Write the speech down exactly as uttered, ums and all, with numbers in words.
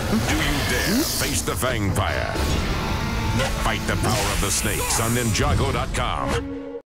Do you dare face the Fangpyre? Fight the power of the snakes on Ninjago dot com.